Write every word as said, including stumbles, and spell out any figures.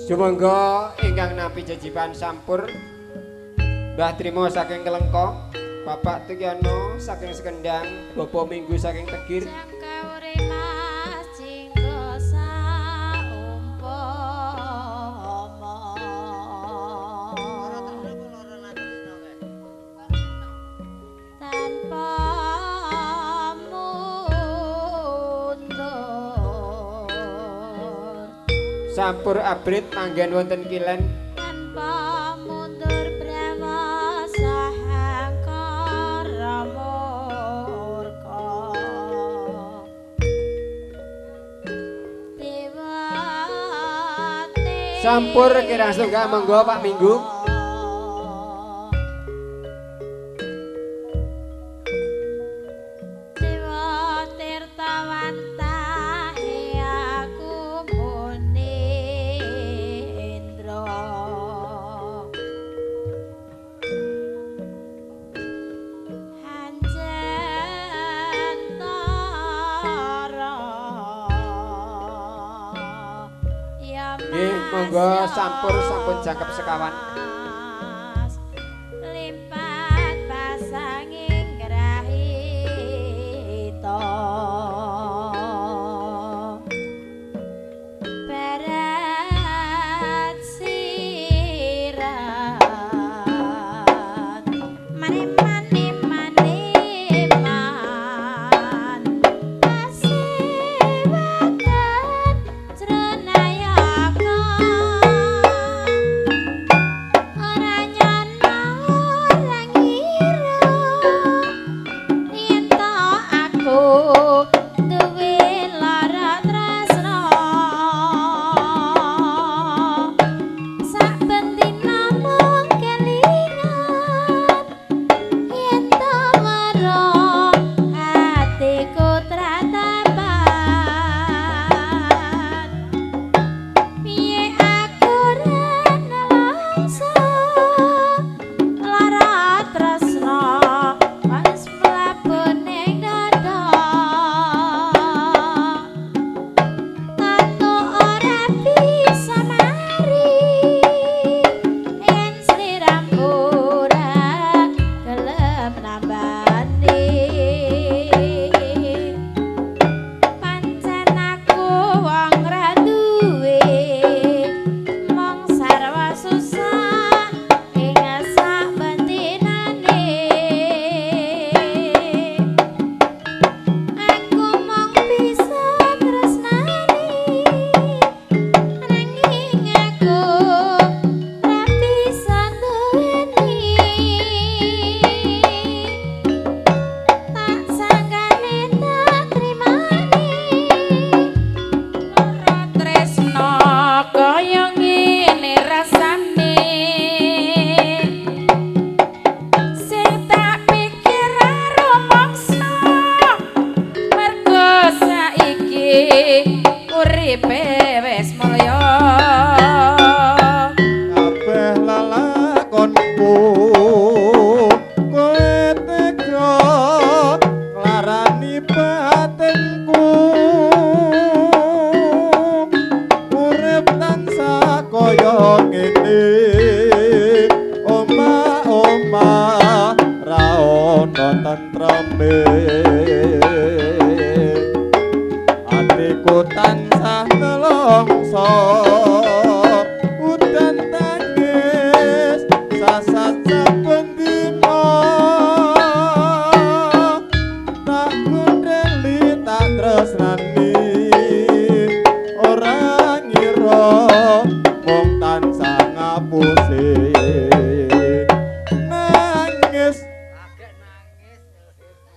Sumangga ingkang nampi jejiban sampur Mbah Trimo saking Kelengkong, Bapak Tukyono saking Sekendang, Bobo Minggu saking Tegir. Sampur abrit manggen wonten Kilen tanpa mundur brama sahangkara murka dewate sampur kirang setunggal monggo Pak Minggu. Monggo sampur sampun jangkep sekawan. Limpat pasanging grahita barat sirat mani mani mani man asiwakan Srenaya Mong tansah ngapusi